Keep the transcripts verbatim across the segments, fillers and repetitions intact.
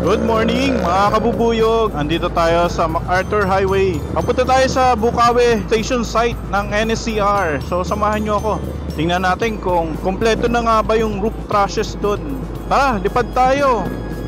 Good morning mga kabubuyog! Andito tayo sa MacArthur Highway. Papunta tayo sa Bukawi Station Site ng N S C R. So samahan nyo ako. Tingnan natin kung kompleto na nga ba yung roof trusses dun. Tara, lipad tayo!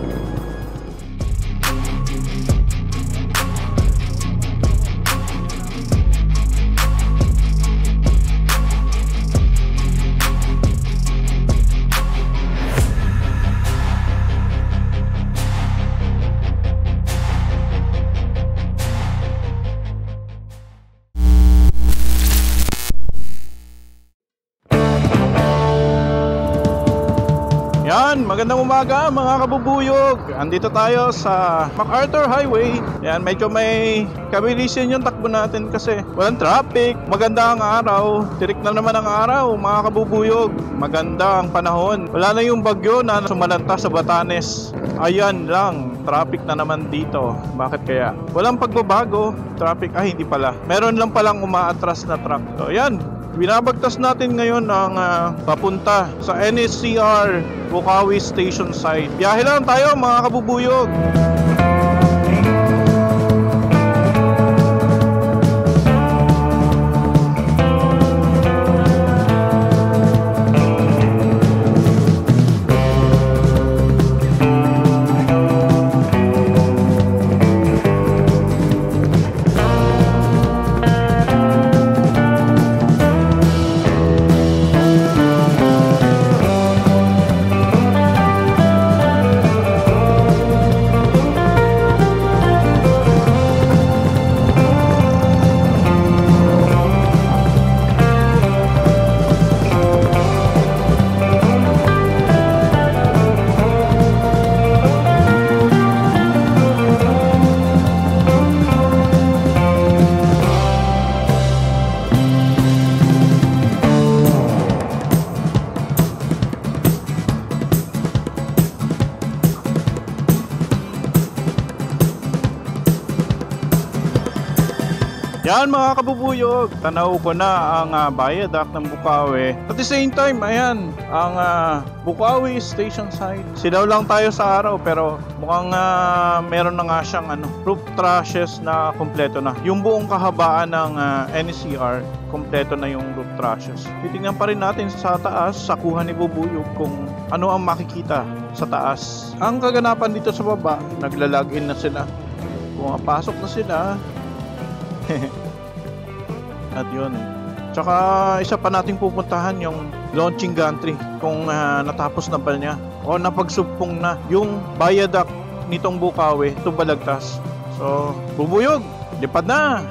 Yan, magandang umaga mga kabubuyog. Andito tayo sa MacArthur Highway. Yan, medyo may kabilisin yung takbo natin kasi walang traffic. Maganda ang araw. Tirik na naman ang araw mga kabubuyog. Maganda ang panahon. Wala na yung bagyo na sumalanta sa Batanes. Ayan lang, traffic na naman dito. Bakit kaya? Walang pagbabago. Traffic, ay hindi pala. Meron lang palang umaatras na truck. So yan, binabagtas natin ngayon ang uh, papunta sa N S C R Bukawi Station Site. Biyahe lang tayo mga kabubuyog. Yan mga kabubuyog, tanaw ko na ang uh, viaduct ng Bukawi. At the same time, ayan, ang uh, Bukawi Station Site. Silaw lang tayo sa araw pero mukhang uh, meron na nga siyang ano, roof trusses na kompleto na. Yung buong kahabaan ng uh, N S C R, kompleto na yung roof trusses. Titingnan pa rin natin sa taas, sa kuha ni Bubuyog kung ano ang makikita sa taas. Ang kaganapan dito sa baba, nagla-login na sila. Pumapasok na sila. At yun, tsaka isa pa nating pupuntahan yung launching gantry kung uh, natapos na ba niya o napagsupong na yung viaduct nitong Bukawi to Balagtas. So Bubuyog, lipad na!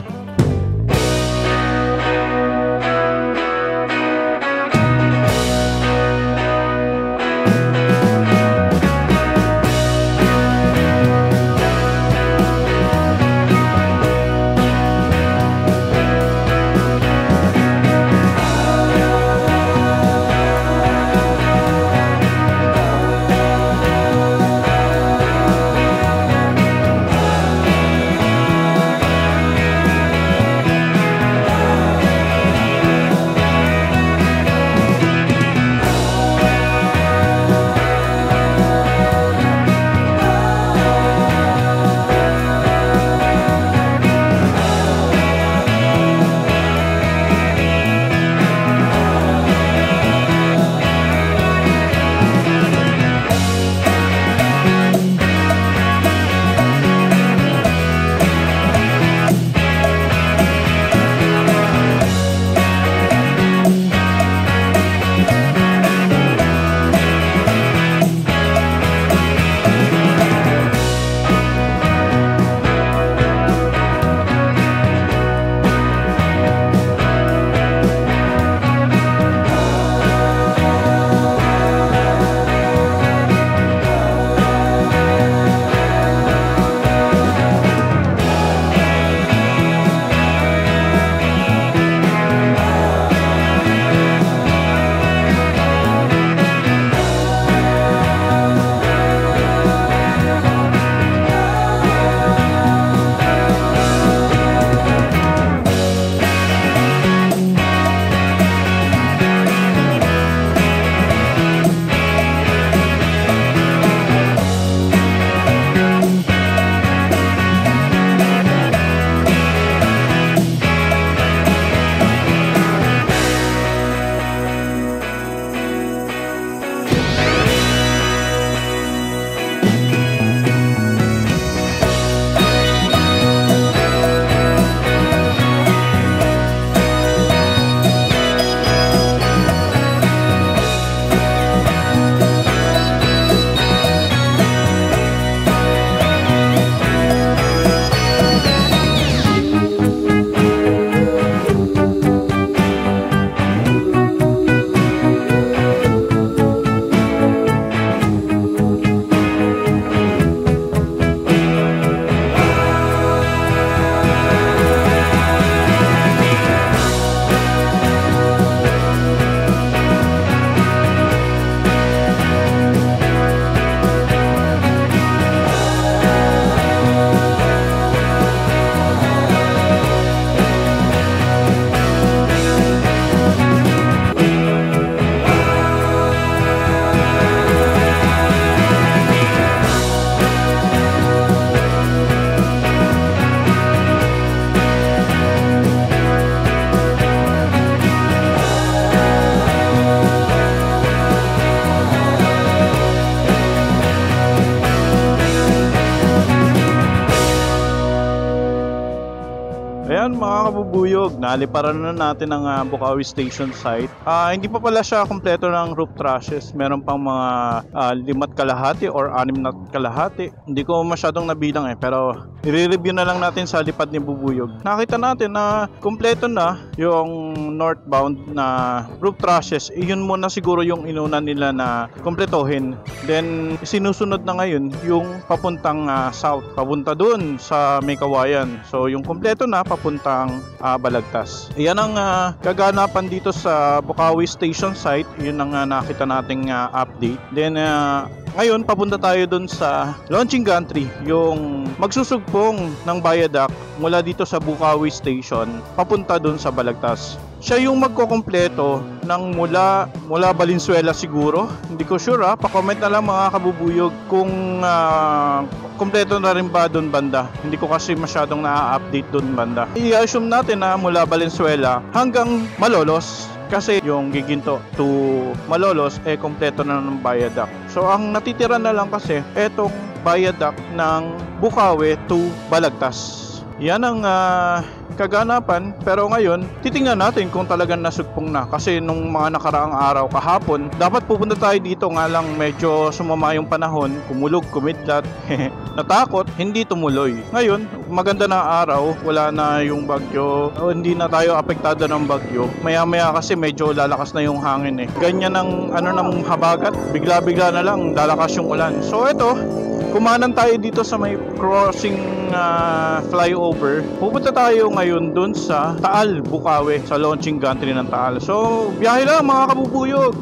Ayan mga kabubuyog, naliparan na natin ang uh, Bukawi Station site. Uh, hindi pa pala siya kompleto ng roof trusses. Meron pang mga uh, limat kalahati or anim na kalahati. Hindi ko masyadong nabilang eh, pero i-review na lang natin sa lipad ni Bubuyog. Nakita natin na kompleto na yung northbound na roof trusses. Iyon muna siguro yung inuna nila na kompletohin. Then sinusunod na ngayon yung papuntang uh, south, papunta dun sa May Kawayan. So yung kompleto na papuntang uh, Balagtas. Iyan ang uh, kaganapan dito sa Bukawi Station site. Yun ang uh, nakita nating uh, update. Then uh, ngayon papunta tayo dun sa launching gantry, yung magsusugpong ng viaduct mula dito sa Bukawi Station papunta dun sa Balagtas. Siya yung magkokompleto ng mula mula Valenzuela siguro. Hindi ko sure ha. Pa-comment na lang mga kabubuyog kung uh, kompleto na rin ba doon banda. Hindi ko kasi masyadong na-update doon banda. I-assume natin na mula Valenzuela hanggang Malolos. Kasi yung Giginto to Malolos eh kompleto na ng viaduct. So ang natitira na lang kasi etong viaduct ng Bukawi to Balagtas. Yan ang uh, kaganapan, pero ngayon titingnan natin kung talagang nasugpong na, kasi nung mga nakaraang araw kahapon dapat pupunta tayo dito, nga lang medyo sumama yung panahon, kumulog, kumidlat, natakot, hindi tumuloy. Ngayon maganda na araw, wala na yung bagyo, o hindi na tayo apektado ng bagyo. Maya maya kasi medyo lalakas na yung hangin eh, ganyan ang ano ng habagat, bigla bigla na lang lalakas yung ulan. So ito, kumanan tayo dito sa may crossing uh, flyover. Pupunta tayo ngayon dun sa Taal, Bukawi, sa launching gantry ng Taal. So, biyahe lang mga kabubuyog.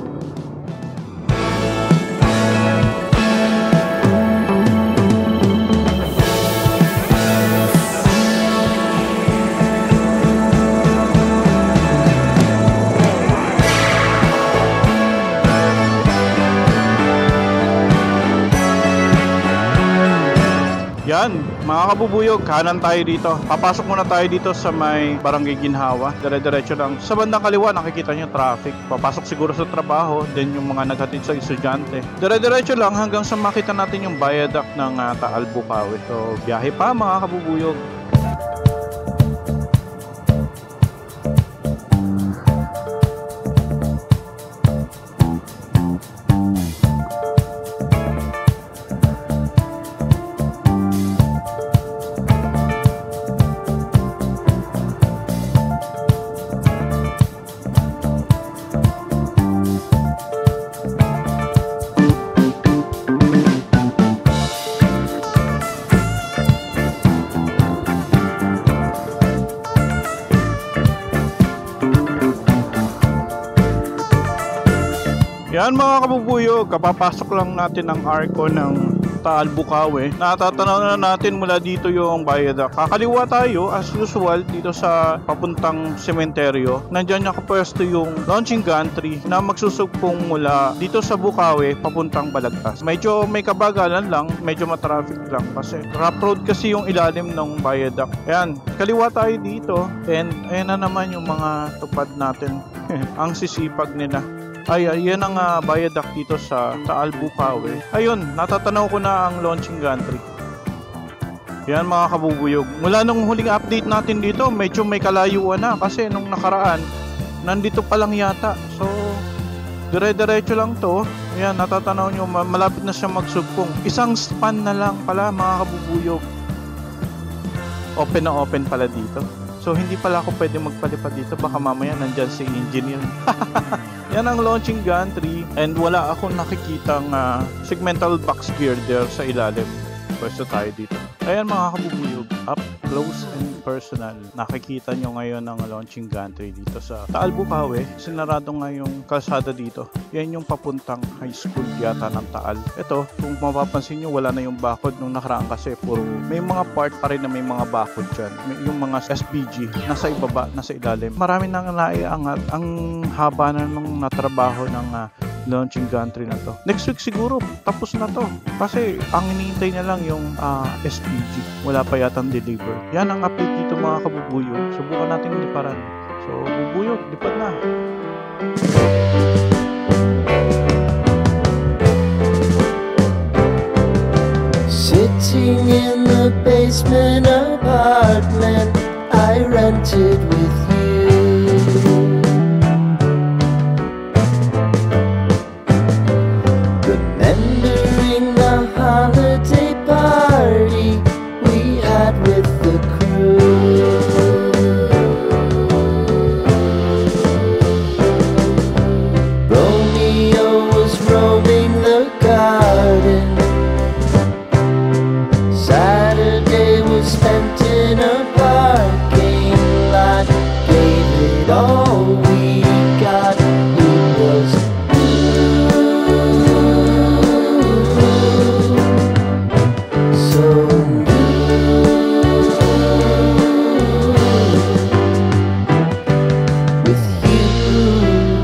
Yan, mga kabubuyog, kanan tayo dito. Papasok muna tayo dito sa may Barangay Ginhawa. Dire-diretso lang. Sa bandang kaliwa, nakikita nyo traffic. Papasok siguro sa trabaho, then yung mga naghatid sa estudyante. Dire-diretso lang hanggang sa makita natin yung viaduct ng uh, Taal, Bukawi. So, biyahe pa mga kabubuyog. Yan mga kabubuyog, kapapasok lang natin ang arko ng Taal, Bukawi. Natatanaw na natin mula dito yung viaduct. Kakaliwa tayo as usual dito sa papuntang sementeryo. Nandiyan nakapwesto yung launching gantry na magsusugpong mula dito sa Bukawi papuntang Balagtas. Medyo may kabagalan lang, medyo matraffic lang kasi rough road kasi yung ilalim ng viaduct. Ayan, kaliwa tayo dito, and ayan na naman yung mga tupad natin. Ang sisipag nila. Ay, ayan ang uh, viaduct dito sa Taal, Bukawi. Ayun, natatanaw ko na ang launching gantry. Yan mga kabubuyog. Mula nung huling update natin dito, medyo may kalayuan na. Kasi nung nakaraan, nandito pa lang yata. So, dire-diretso lang to. Ayan, natatanaw nyo, malapit na siya magsugpong. Isang span na lang pala mga kabubuyog. Open na open pala dito. So, hindi pala ako pwede magpalipad dito. Baka mamaya nandyan si engineer. Yan ang launching gantry, and wala akong nakikitang uh, segmental box girder sa ilalim. Pwesto tayo dito. Ayan mga kabubuyog, up close and personal. Nakikita nyo ngayon ang launching gantry dito sa Taal, Bukawi. Sinarado nga yung kalsada dito. Yan yung papuntang high school yata ng Taal. Ito, kung mapapansin nyo, wala na yung bakod nung nakaraan kasi puro may mga part pa rin na may mga bakod dyan. May, yung mga S P G, nasa ibaba, nasa ilalim. Marami nang naiangat. Ang haba na nung natrabaho ng uh, launching gantry na to. Next week siguro, tapos na to. Kasi ang hinihintay na lang yung uh, S P G. Wala pa yatang deliver. Yan ang update dito mga kabubuyog. Subukan natin liparan. So, bubuyog, lipad na. Sitting in the basement apartment, I I rented with you. Remembering the holiday party we had with the crew. Romeo was roaming the garden. Saturday was spent in a parking lot. Gave it all we got. It was so with you.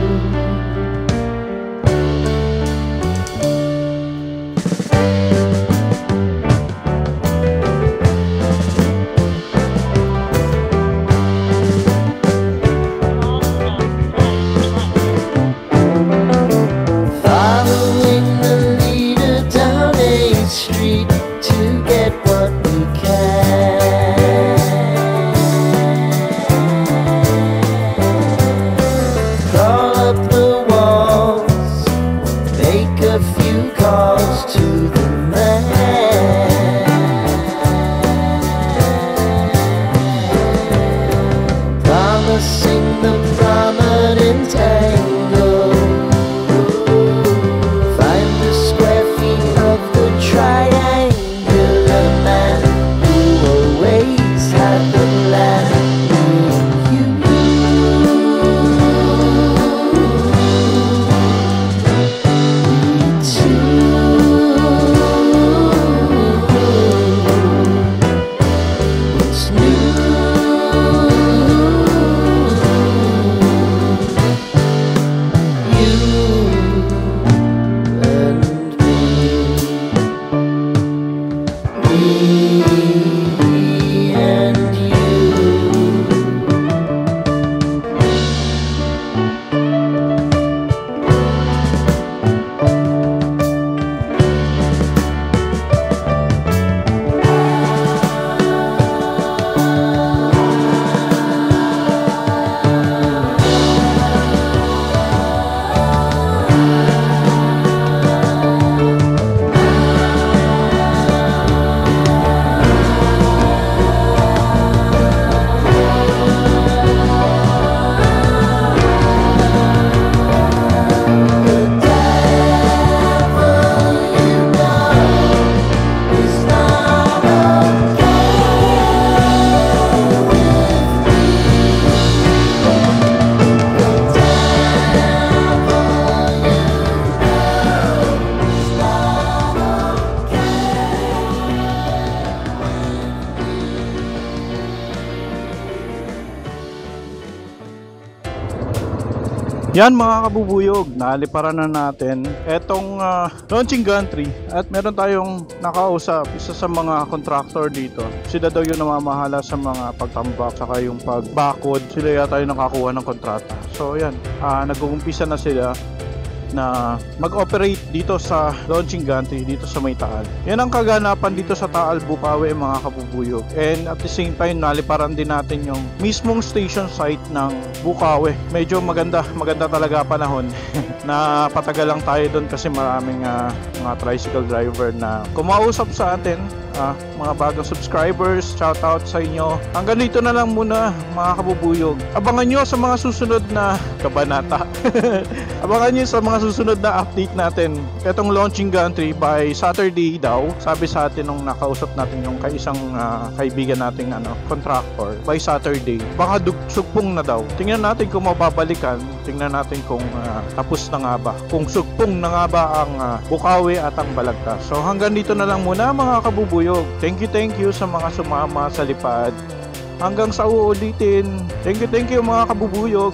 Following the leader down eighth Street to get what we can. Crawl up the walls, make a few calls to the man. Promising the prominent angle. Find the square feet of the triangular man who always had the plan. You, we two. What's new? Yan mga kabubuyog, naliparan na natin etong uh, launching gantry at meron tayong nakausap, isa sa mga contractor dito. Sila daw yung namamahala sa mga pagtambak saka yung pagbakod. Sila yata yung nakakuha ng kontrata. So yan, uh, nag-uumpisa na sila na mag-operate dito sa launching gantry dito sa may Taal. Yan ang kaganapan dito sa Taal, Bukawi mga kabubuyog. And at the same time, naliparan din natin yung mismong station site ng Bukawi. Medyo maganda, maganda talaga panahon. Na patagal lang tayo doon kasi maraming uh, mga tricycle driver na kumausap sa atin. Uh, mga bagong subscribers, shout out sa inyo. Hanggang dito na lang muna mga kabubuyog. Abangan nyo sa mga susunod na kabanata. Abangan nyo sa mga susunod na update natin. Itong launching gantry by Saturday daw. Sabi sa atin nung nakausap natin yung kaisang uh, kaibigan nating ano, contractor. By Saturday. Baka sugpong na daw. Tingnan natin kung mababalikan. Tingnan natin kung uh, tapos na nga ba. Kung sugpong na nga ba ang uh, Bukawi at ang Balagtas. So hanggang dito na lang muna mga kabubuyog. Thank you, thank you sa mga sumama sa lipad. Hanggang sa uulitin. Thank you, thank you mga kabubuyog.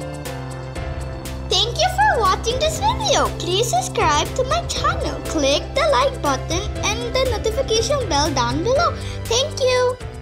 Thank you for watching this video. Please subscribe to my channel. Click the like button and the notification bell down below. Thank you.